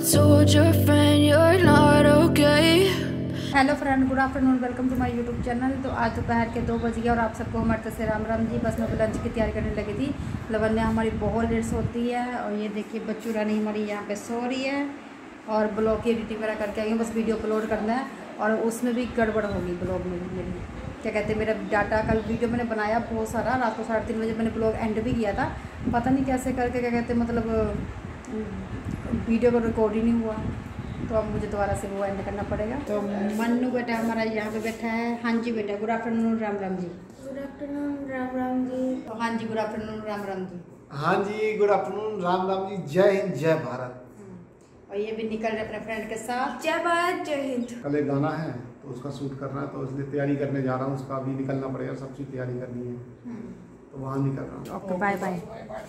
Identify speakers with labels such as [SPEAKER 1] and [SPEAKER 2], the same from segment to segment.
[SPEAKER 1] told your friend you're not okay.
[SPEAKER 2] Hello friend, good afternoon, welcome to my YouTube channel. तो आज दोपहर के 2 बज गए और आप सबको हमारे तरफ से राम राम जी। बस मैं लंच की तैयारी करने लगी थी। लवन्या हमारी बहुत लेट सोती है और ये देखिए बच्चू रानी हमारी यहाँ पे सो रही है और ब्लॉग की एडिटिंग वगैरह करके आई हूँ। बस वीडियो अपलोड करना है और उसमें भी गड़बड़ होगी ब्लॉग में भी मेरी। क्या कहते हैं, मेरा डाटा कल वीडियो मैंने बनाया बहुत सारा, रात को 3:30 बजे मैंने ब्लॉग एंड भी किया था। पता नहीं कैसे करके क्या कहते हैं मतलब वीडियो को रिकॉर्ड ही नहीं हुआ, तो अब मुझे दोबारा से वो एंड करना पड़ेगा। तो मन्नू बेटा हमारा यहाँ पे बैठा है। हाँ जी बेटा, good afternoon Ram Ram ji.
[SPEAKER 3] Good afternoon Ram Ram ji.
[SPEAKER 2] हाँ जी, गुड आफ्टरनून राम राम जी।
[SPEAKER 4] हाँ जी, गुड आफ्टरनून राम राम जी। जय हिंद, जय भारत।
[SPEAKER 2] और ये भी निकल रहे अपने फ्रेंड के साथ।
[SPEAKER 3] जय भारत, जय हिंद।
[SPEAKER 4] कल एक गाना है तो उसका शूट करना है, तो इसलिए तैयारी करने जा रहा हूँ। उसका अभी निकलना पड़ेगा, सब चीज़ तैयारी करनी है, तो वहाँ निकल रहा हूँ।
[SPEAKER 2] Okay, bye bye.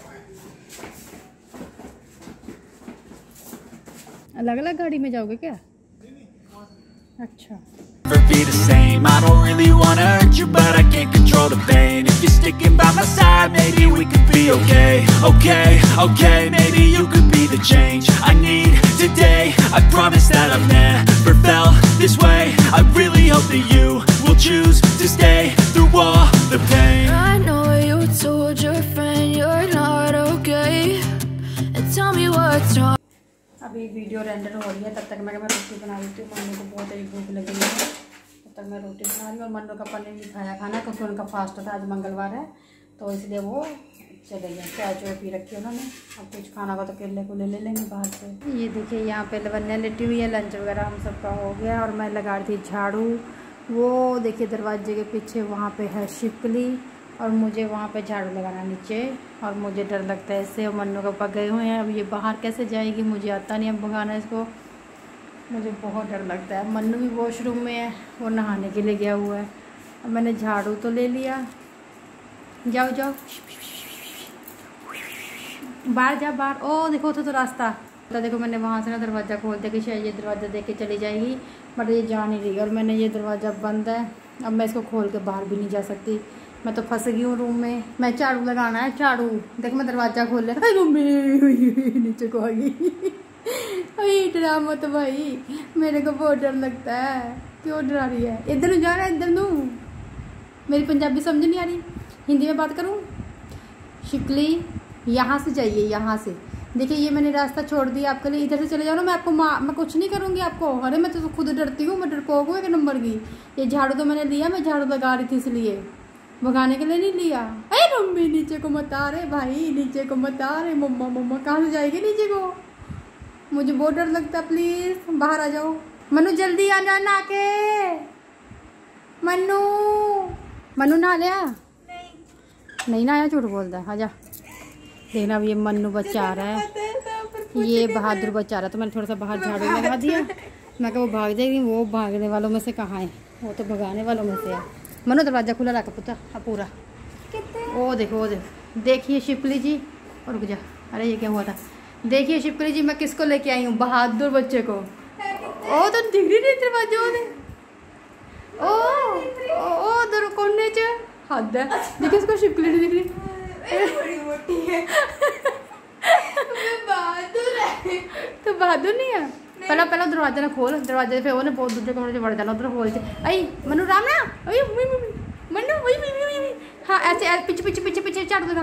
[SPEAKER 2] अलग अलग गाड़ी में जाओगे क्या? अच्छा।
[SPEAKER 5] Be the same. I don't really wanna hurt you, but I can't control the pain. If you're sticking by my side, maybe we could be okay. Okay, maybe you could be the change I need today. I promise that I've never felt this way. I really hope that you will choose to stay through all the pain.
[SPEAKER 1] I know you told your friend you're not okay. And tell me what's wrong.
[SPEAKER 2] अभी video render हो रही है, तब तक मैं रोटी बना रही थी। मन्नू को बहुत ही भूख लगी है, तब तक मैं रोटी बना रही हूँ। और मन्नू का पनीर नहीं खाया खाना क्योंकि उनका फास्ट था, आज मंगलवार है, तो इसलिए वो चले गए। चाय चो पी रखी है उन्होंने। अब कुछ खाना का तो केले को ले लेंगे बाहर से। ये देखिए यहाँ पे लवन्या लेटी हुई है। लंच वगैरह हम सबका हो गया और मैं लगा रही थी झाड़ू। वो देखिए दरवाजे के पीछे वहाँ पे है शिपली और मुझे वहाँ पे झाड़ू लगाना नीचे। और मुझे डर लगता है इससे। और मन्नू का पापा गए हुए हैं, अब ये बाहर कैसे जाएगी मुझे आता नहीं। अब भगाना इसको, मुझे बहुत डर लगता है। मन्नू भी वॉशरूम में है, वो नहाने के लिए गया हुआ है। अब मैंने झाड़ू तो ले लिया। जाओ जाओ, बाहर जा बाहर। ओ देखो तो रास्ता, तो देखो मैंने वहाँ से ना दरवाज़ा खोल दिया कि शायद ये दरवाज़ा देख के चली जाएगी, बट ये जा नहीं रही। और मैंने ये दरवाज़ा बंद है, अब मैं इसको खोल के बाहर भी नहीं जा सकती। मैं तो फंस गई हूँ रूम में। मैं झाड़ू लगाना है, झाड़ू देख मैं दरवाज़ा खोल लिया। रूम में नीचे को आ गई। डरा मत भाई, मेरे को बहुत डर लगता है। क्यों डरा रही है? इधर जा रहा है, इधर नू। मेरी पंजाबी समझ नहीं आ रही, हिंदी में बात करूँ। शिकली यहाँ से जाइए, यहाँ से। देखिए ये मैंने रास्ता छोड़ दिया आपके लिए, इधर से चले जाओ ना। मैं आपको मैं कुछ नहीं करूँगी आपको। अरे मैं तो खुद डरती हूँ, मैं डरपोक हूँ एक नंबर की। ये झाड़ू तो मैंने लिया, मैं झाड़ू लगा रही थी इसलिए, भगाने के लिए नहीं लिया। अरे मम्मी नीचे को मत आ रहे भाई, नीचे को मत आ रहे। मम्मा मम्मा कहाँ से जाएगी नीचे को? मुझे बहुत डर लगता है। प्लीज बाहर आ जाओ। मन्नू जल्दी आ जाना आके। मन्नू मन्नू नहा लिया? नहीं नहाया, झूठ बोलता है। आजा देखना, अब ये मन्नू बच्चा आ रहा है, ये बहादुर बच्चा आ रहा है। तो मैंने थोड़ा सा बाहर झाड़ू लगा दिया। मैं कहा वो भाग जाएगी, वो भागने वालों में से कहाँ है, वो तो भगाने वालों में से है। मनो दरवाजा खुला रखा पुता पूरा। ओ देखो, ओ देखो, देखिए शिपली जी। और रुक जा, अरे ये क्या हुआ था? देखिए शिपली जी, मैं किसको लेके आई हूँ? बहादुर बच्चे को। ओ तो दिख रही दरवाजे। ओ उधर कोने च हद है। देखिए इसको शिपली नहीं दिख रही।
[SPEAKER 3] बड़ी मोटी है। बहादुर है।
[SPEAKER 2] तो बहादुर नहीं है? पहला दरवाजा ना खोल, दरवाजे पे वो ना बहुत दूसरे कमरे से बढ़ जाना, उधर खोल से। आई मनु राम ना, मनु वही। हाँ ऐसे पीछे झाड़ू लगा।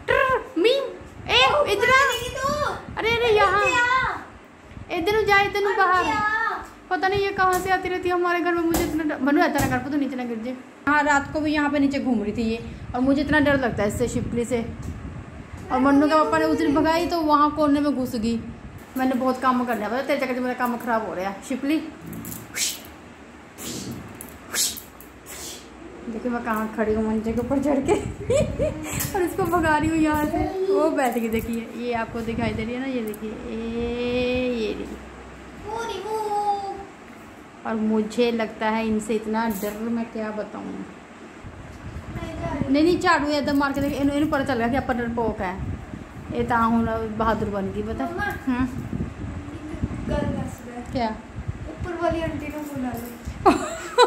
[SPEAKER 2] इधर अरे यहाँ इधर जा, इधर बाहर। पता नहीं ये कहाँ से आती रहती है हमारे घर में। मुझे इतना मनु रहता ना कर, तो नीचे ना गिर जाए। हाँ रात को भी यहाँ पे नीचे घूम रही थी ये, और मुझे इतना डर लगता है इससे, शिपली से। और मन्नू के पापा ने उस दिन भगाई तो वहाँ कोने में घुस गई। मैंने बहुत काम करना है, तेरे चक्कर से मेरा काम खराब हो रहा है। शिपली देखिए मैं कहाँ खड़ी हूँ, मंचे के ऊपर चढ़ के और इसको भगा रही हूँ यहाँ से। वो बैठ गई, देखिए ये आपको दिखाई दे रही है ना, ये देखिए ये देखिए। और मुझे लगता है इनसे इतना डर, मैं क्या बताऊँ। नहीं झाड़ू एकदम मार के देखिए, इन्हें पता चल गया कि अपन डरपोक है। ये तो हूँ बहादुर बन गई, बता। क्या
[SPEAKER 3] ऊपर वाली आंटी को बुला लो।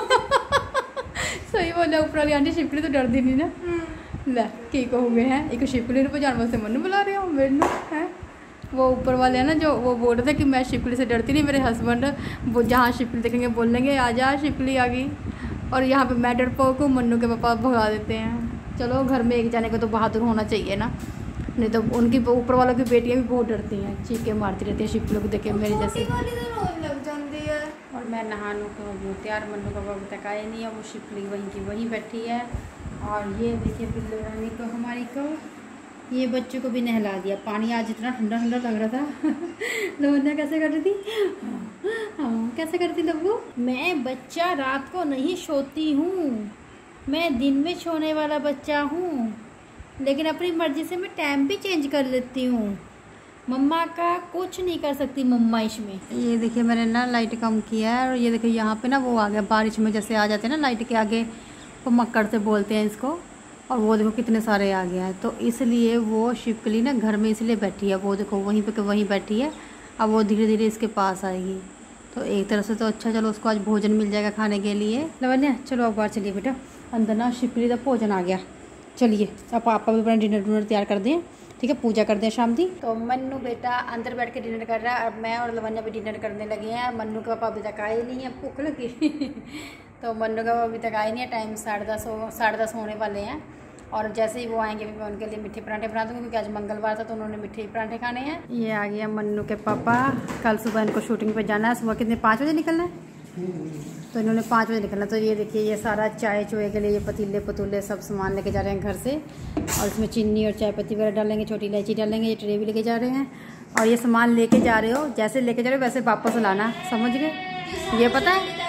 [SPEAKER 2] सही बोला, ऊपर वाली आंटी। शिपली तो डरती नहीं ना। ला की कहोगे हैं, एक शिपली ने पजान वास्ते मनु बुला रहे हो, मेनू है। वो ऊपर वाले हैं ना जो, वो बोल रहे थे कि मैं शिपकली से डरती नहीं, मेरे हस्बैंड वो जहाँ शिपकली देखेंगे बोलेंगे आजा शिपकली आ गई, और यहाँ पे मैं डरपोक हूँ, मन्नू के पापा भगा देते हैं। चलो घर में एक जाने को तो बहादुर होना चाहिए ना, नहीं तो उनकी ऊपर वालों की बेटियाँ भी बहुत डरती हैं, चीखें मारती रहती हैं शिपकली को देखे मेरे जैसे।
[SPEAKER 3] लग जाती है।
[SPEAKER 2] और मैं नहाने को बहुत यार, मन्नू का पापा तक आए नहीं है, वो शिपकली वहीं की वहीं बैठी है। और ये देखिए बिल्लू रानी को हमारी को, ये बच्चों को भी नहला दिया, पानी आज इतना ठंडा ठंडा लग रहा था। लवन्या कैसे कर रही थी, हाँ कैसे करती लब्बू? मैं बच्चा रात को नहीं सोती हूँ, मैं दिन में सोने वाला बच्चा हूँ, लेकिन अपनी मर्जी से मैं टाइम भी चेंज कर लेती हूँ, मम्मा का कुछ नहीं कर सकती मम्मा इसमें। ये देखिए मैंने ना लाइट कम किया है, और ये देखिए यहाँ पे ना वो आ गया, बारिश में जैसे आ जाते हैं ना लाइट के आगे, वो मक्कड़ से बोलते हैं इसको, और वो देखो कितने सारे आ गया है, तो इसलिए वो शिपकली ना घर में इसलिए बैठी है, वो देखो वहीं पे वहीं बैठी है, अब वो धीरे धीरे इसके पास आएगी, तो एक तरह से तो अच्छा, चलो उसको आज भोजन मिल जाएगा खाने के लिए। लवन्या चलो अब बाहर चलिए बेटा, अंदर ना शिपकली का भोजन आ गया, चलिए अब पापा भी अपना डिनर तैयार कर दें, ठीक है, पूजा कर दें शाम की। तो मन्नू बेटा अंदर बैठ के डिनर कर रहा है, अब मैं और लवन्या भी डिनर करने लगे हैं। मन्नू के पापा अभी तक आए नहीं है, भूख लगी तो मन्नू का अभी तक आए नहीं है, टाइम 10:30 होने वाले हैं, और जैसे ही वो आएंगे मैं उनके लिए मीठे पराठे बना दूँगी, क्योंकि आज मंगलवार था तो उन्होंने मीठे पराठे खाने हैं। ये आ गया मन्नू के पापा, कल सुबह इनको शूटिंग पे जाना है, सुबह कितने 5 बजे निकलना है, तो इन्होंने 5 बजे निकलना। तो ये देखिए ये सारा चाय चोए के लिए ये पतीले पतूले सब सामान लेके जा रहे हैं घर से, और इसमें चीनी और चाय पत्ती वगैरह डालेंगे, छोटी इलायची डालेंगे, ये ट्रे भी लेके जा रहे हैं। और ये सामान लेके जा रहे हो, जैसे लेके जा रहे हो वैसे वापस लाना, समझ गए? ये पता है,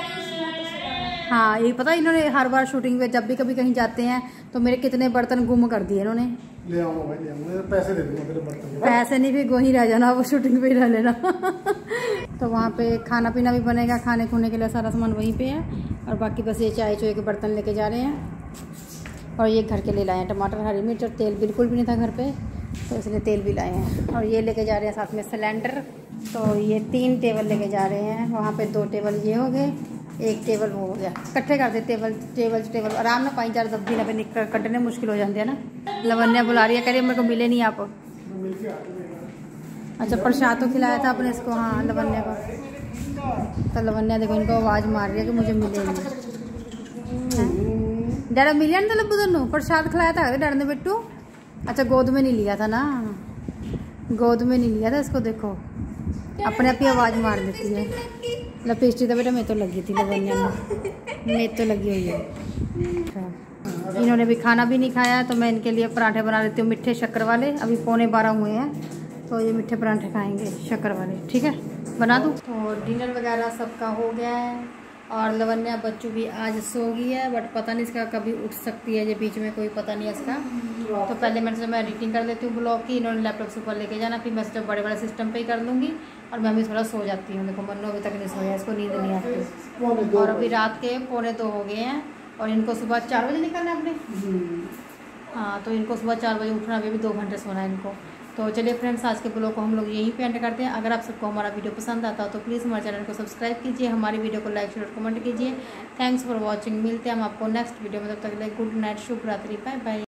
[SPEAKER 2] हाँ ये पता है, इन्होंने हर बार शूटिंग पे जब भी कभी कहीं जाते हैं तो मेरे कितने बर्तन गुम कर दिए इन्होंने।
[SPEAKER 4] ले आऊंगा भाई, ले आऊंगा, पैसे दे दूंगा तेरे बर्तन।
[SPEAKER 2] पैसे नहीं, फिर वहीं रह जाना, वो शूटिंग पे ही रह लेना। तो वहाँ पे खाना पीना भी बनेगा, खाने खुने के लिए सारा सामान वहीं पे है, और बाकी बस ये चाय चोए के बर्तन लेके जा रहे हैं। और ये घर के लिए लाए हैं टमाटर, हरी मिर्च, और तेल बिल्कुल भी नहीं था घर पे, तो इसलिए तेल भी लाए हैं। और ये लेके जा रहे हैं साथ में सिलेंडर, तो ये 3 टेबल लेके जा रहे हैं, वहाँ पे 2 टेबल ये हो गए, 1 टेबल वो हो गया, इकट्ठे कर दे टेबल आराम ना, 5-4 दब्बी ना पे कटने मुश्किल हो जाते हैं ना। लवन्या बुला रही है, कह रही है मेरे को मिले नहीं आप। अच्छा प्रसाद तो खिलाया था आपने इसको, हाँ लवन्या को, तो लवन्या देखो इनको आवाज़ मार रही है कि मुझे मिले नहीं। डर मिले ना लब्बू दोनों, प्रसाद खिलाया था डर ने बिट्टू। अच्छा गोद में नहीं लिया था ना, गोद में नहीं लिया था इसको, देखो अपने आप ही आवाज़ मार देती है। लपेस्टी तो बेटा मैं तो लगी थी, लवन्या में मैं तो लगी हुई है। इन्होंने भी खाना भी नहीं खाया, तो मैं इनके लिए पराठे बना देती हूँ मीठे शक्कर वाले, अभी 11:15 हुए हैं, तो ये मीठे पराठे खाएंगे शक्कर वाले, ठीक है बना दूँ। तो डिनर वगैरह सबका हो गया है, और लवन्या बच्चू भी आज सो गई है, बट पता नहीं इसका कभी उठ सकती है, ये बीच में कोई पता नहीं है इसका। तो पहले मैंने मैं एडिटिंग कर लेती हूँ ब्लॉग की, इन्होंने लैपटॉप से ऊपर लेके जाना, फिर मैं जब बड़े सिस्टम पे ही कर लूँगी, और मैं भी थोड़ा सो जाती हूँ। देखो मन्नू अभी तक नहीं सोया, इसको नींद नहीं आती, और अभी रात के 2:45 हो गए हैं, और इनको सुबह 4 बजे निकलना है अपने, हाँ तो इनको सुबह 4 बजे उठना, अभी भी 2 घंटे सोना है इनको। तो चलिए फ्रेंड्स आज के ब्लॉग को हम लोग यहीं पे एंड करते हैं। अगर आप सबको हमारा वीडियो पसंद आता हो तो प्लीज़ हमारे चैनल को सब्सक्राइब कीजिए, हमारी वीडियो को लाइक शेयर और कमेंट कीजिए। थैंक्स फॉर वॉचिंग, मिलते हैं हम आपको नेक्स्ट वीडियो में, तब तक के लिए गुड नाइट, शुभ रात्रि, बाय बाय।